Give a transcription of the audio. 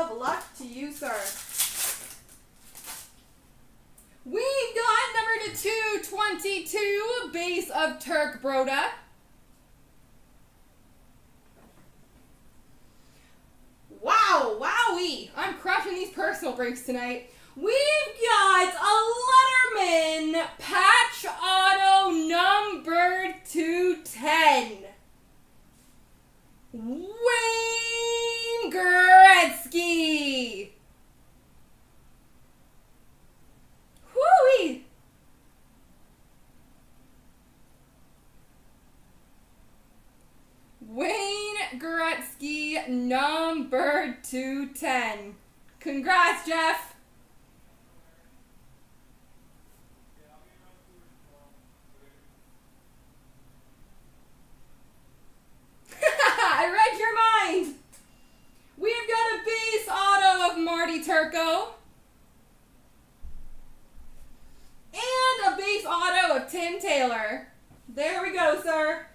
of luck to you, sir. We've got number 222, base of Turk Broda. Wow, wowie. I'm crushing these personal breaks tonight. We've got a Letterman patch auto number 210. Wayne Gretzky. Whoo-wee. Wayne Gretzky, number 210. Congrats, Jeff. I read your mind. We've got a base auto of Marty Turco. And a base auto of Tim Taylor. There we go, sir.